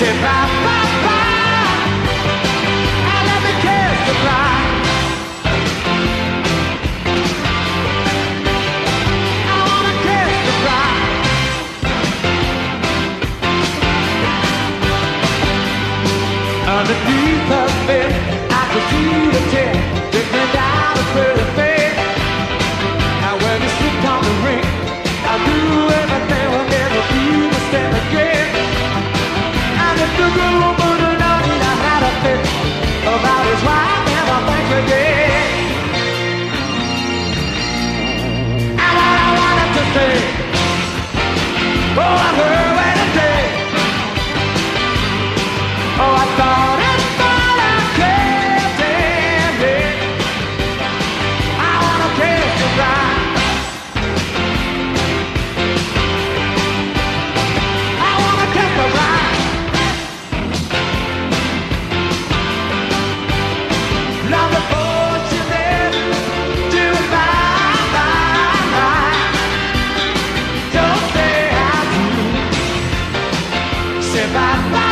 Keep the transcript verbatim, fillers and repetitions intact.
Say bye, bye, bye, and let me kiss the bride. I wanna kiss the bride. Underneath her bed, I could see the tear dripping down the pretty face. Now when you slipped on the ring, I do everything will never be the same again. And if the good woman would know that I had a fit about his wife, never think again. And what I wanted to say, oh, I heard when it did. Oh, I thought it thought I kept it. I wanna kiss the bride. I wanna kiss the bride. Long before she left, do it bye, bye, bye. Don't say I do. Say bye, bye.